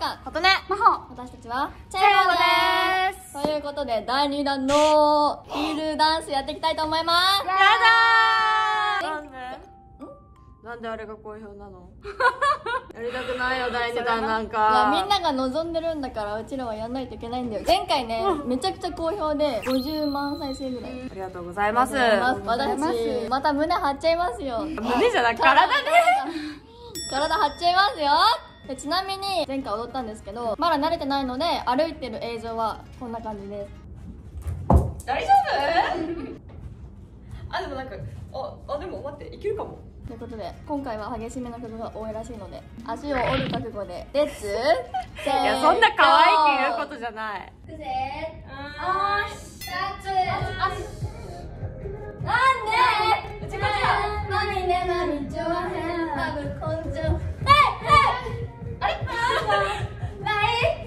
か琴音まほ、私たちはチェチェロロです。 ということで第2弾のヒールダンスやっていきたいと思います。 やだー。なんであれが好評なの？やりたくないよ第2弾なんか。 いやみんなが望んでるんだからうちらはやんないといけないんだよ。前回ね、めちゃくちゃ好評で50万再生ぐらい。 ありがとうございます。 私たちまた胸張っちゃいますよ。 胸じゃなく体ね。 体張っちゃいますよ。でちなみに前回踊ったんですけどまだ慣れてないので歩いてる映像はこんな感じです。 大丈夫？あ、でもなんかでも待っていけるかも。 ということで今回は激しめの曲が多いらしいので足を折る覚悟でレッツせーの。 いやそんな可愛く言うことじゃない。 せーのなんでちこちらマミねマミちょわへんラブ根性あれない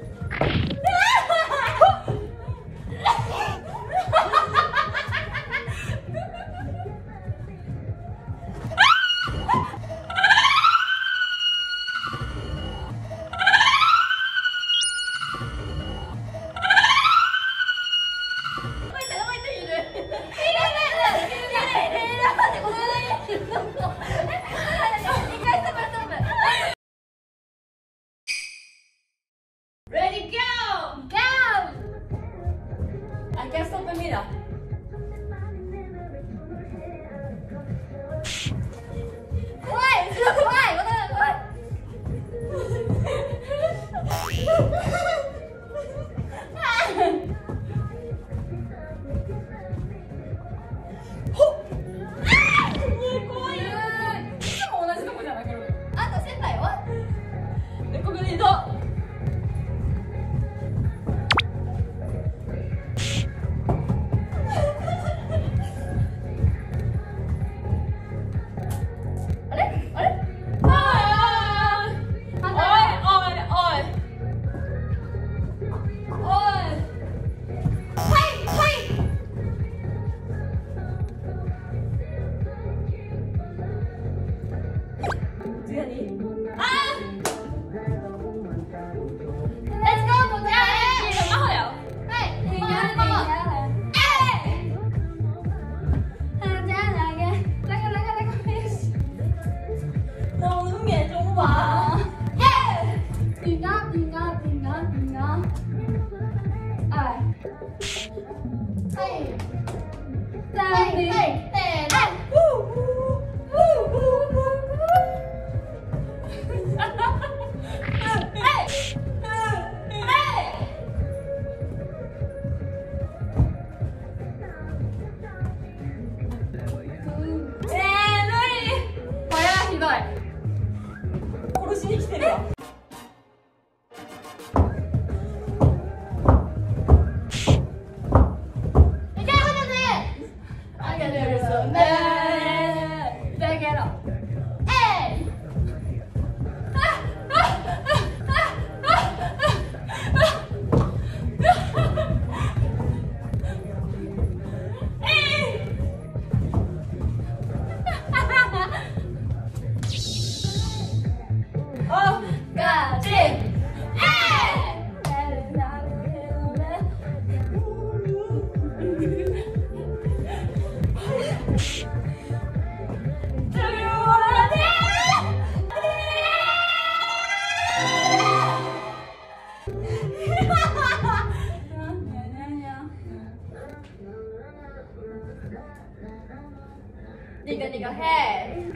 殺しに来てるわ。Nigga, hey!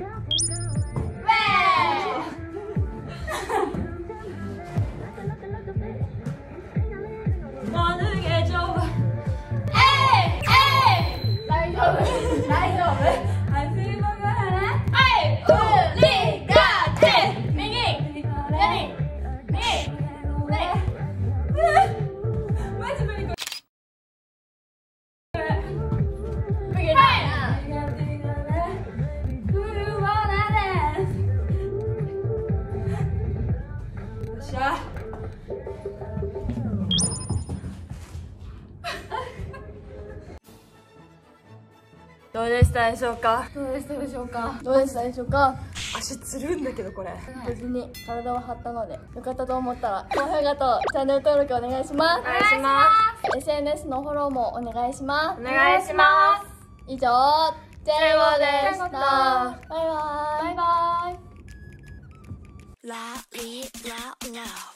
Wow! どうでしたでしょうか。 どうでしたでしょうか。どうでしたでしょうか。 足つるんだけどこれ。 無事に体を張ったのでよかったと思ったら高評価とチャンネル登録お願いします。 お願いしま SNS のフォローもお願いします。 す。お願いします。 以上、ジェイボでした。バイバイ。バイバイ。 La li la love.